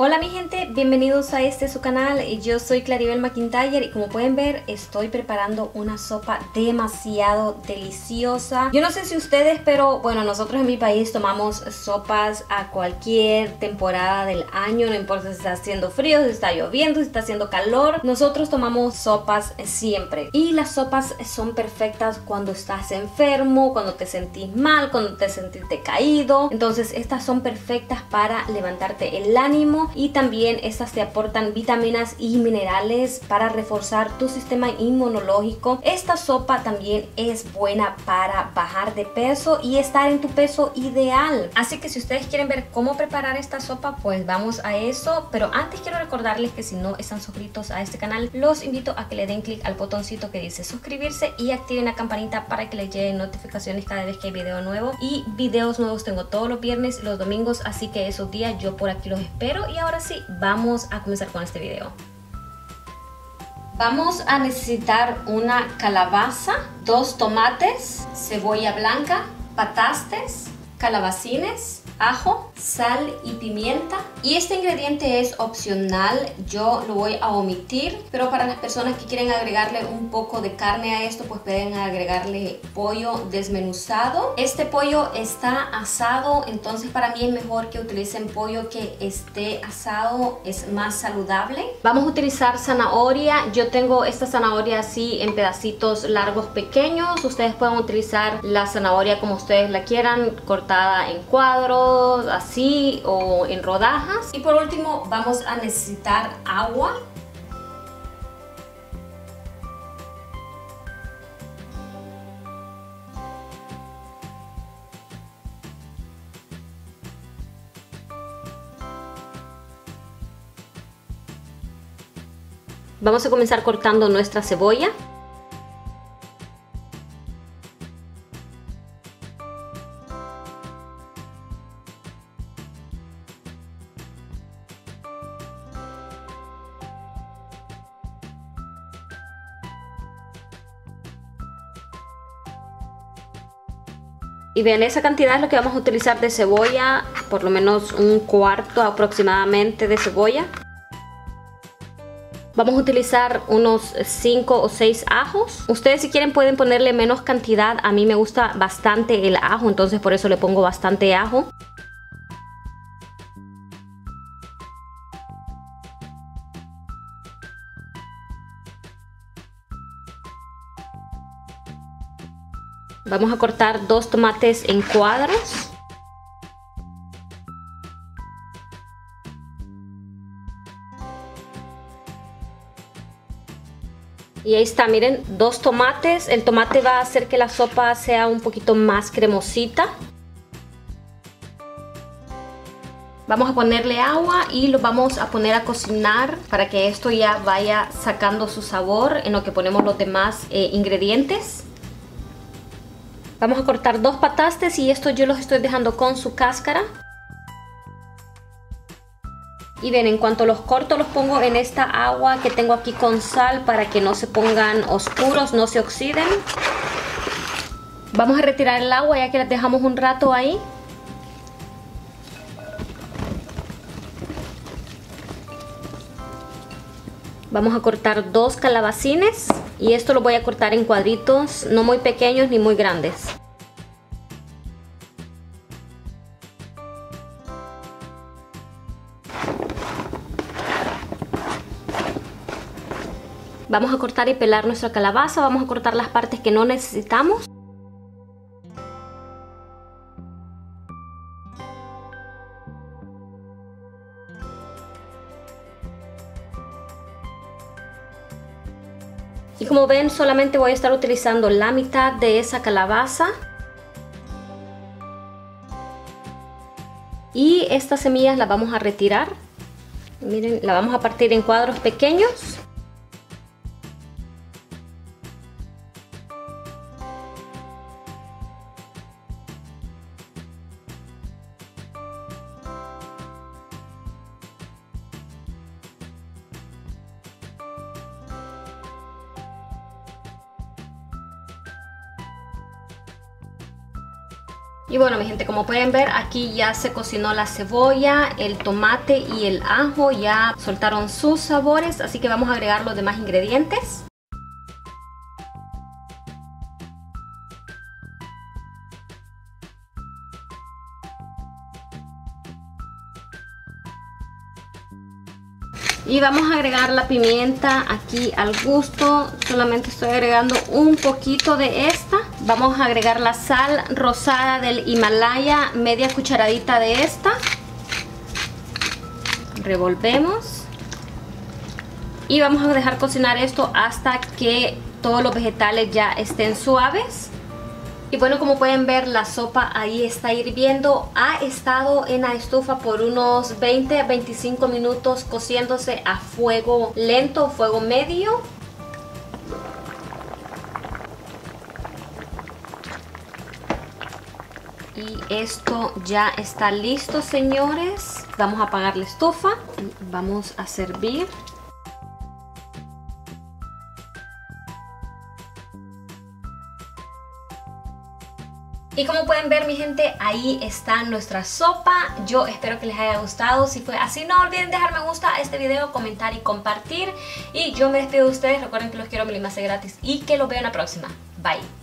Hola mi gente, bienvenidos a su canal. Yo soy Claribel McIntyre y como pueden ver estoy preparando una sopa demasiado deliciosa. Yo no sé si ustedes, pero bueno, nosotros en mi país tomamos sopas a cualquier temporada del año. No importa si está haciendo frío, si está lloviendo, si está haciendo calor. Nosotros tomamos sopas siempre. Y las sopas son perfectas cuando estás enfermo, cuando te sentís mal, cuando te sentís decaído. Entonces estas son perfectas para levantarte el ánimo. Y también estas te aportan vitaminas y minerales para reforzar tu sistema inmunológico. Esta sopa también es buena para bajar de peso y estar en tu peso ideal. Así que si ustedes quieren ver cómo preparar esta sopa, pues vamos a eso. Pero antes quiero recordarles que si no están suscritos a este canal, los invito a que le den clic al botoncito que dice suscribirse y activen la campanita para que les lleguen notificaciones cada vez que hay video nuevo. Y videos nuevos tengo todos los viernes y los domingos, así que esos días yo por aquí los espero. Y ahora sí, vamos a comenzar con este video. Vamos a necesitar una calabaza, 2 tomates, cebolla blanca, patastes, calabacines, ajo, sal y pimienta. Y este ingrediente es opcional, yo lo voy a omitir, pero para las personas que quieren agregarle un poco de carne a esto, pues pueden agregarle pollo desmenuzado. Este pollo está asado, entonces para mí es mejor que utilicen pollo que esté asado, es más saludable. Vamos a utilizar zanahoria. Yo tengo esta zanahoria así en pedacitos largos pequeños. Ustedes pueden utilizar la zanahoria como ustedes la quieran, cortada en cuadros, así o en rodajas. Y por último vamos a necesitar agua. Vamos a comenzar cortando nuestra cebolla. Y vean, esa cantidad es lo que vamos a utilizar de cebolla, por lo menos un cuarto aproximadamente de cebolla. Vamos a utilizar unos 5 o 6 ajos. Ustedes si quieren pueden ponerle menos cantidad. A mí me gusta bastante el ajo, entonces por eso le pongo bastante ajo. Vamos a cortar 2 tomates en cuadros. Y ahí está, miren, 2 tomates. El tomate va a hacer que la sopa sea un poquito más cremosita. Vamos a ponerle agua y lo vamos a poner a cocinar para que esto ya vaya sacando su sabor en lo que ponemos los demás ingredientes. Vamos a cortar 2 patastes y estos yo los estoy dejando con su cáscara. Y ven, en cuanto los corto los pongo en esta agua que tengo aquí con sal para que no se pongan oscuros, no se oxiden. Vamos a retirar el agua ya que las dejamos un rato ahí. Vamos a cortar 2 calabacines y esto lo voy a cortar en cuadritos, no muy pequeños ni muy grandes. Vamos a cortar y pelar nuestra calabaza, vamos a cortar las partes que no necesitamos. Y como ven, solamente voy a estar utilizando la mitad de esa calabaza. Y estas semillas las vamos a retirar. Miren, la vamos a partir en cuadros pequeños. Y bueno, mi gente, como pueden ver, aquí ya se cocinó la cebolla, el tomate y el ajo ya soltaron sus sabores, así que vamos a agregar los demás ingredientes. Y vamos a agregar la pimienta aquí al gusto, solamente estoy agregando un poquito de esta. Vamos a agregar la sal rosada del Himalaya, media cucharadita de esta. Revolvemos. Y vamos a dejar cocinar esto hasta que todos los vegetales ya estén suaves. Y bueno, como pueden ver, la sopa ahí está hirviendo. Ha estado en la estufa por unos 20 a 25 minutos cociéndose a fuego lento, fuego medio. Y esto ya está listo, señores. Vamos a apagar la estufa y vamos a servir. Y como pueden ver, mi gente, ahí está nuestra sopa. Yo espero que les haya gustado. Si fue así, no olviden dejar me gusta a este video, comentar y compartir. Y yo me despido de ustedes. Recuerden que los quiero mil y más gratis y que los veo en la próxima. Bye.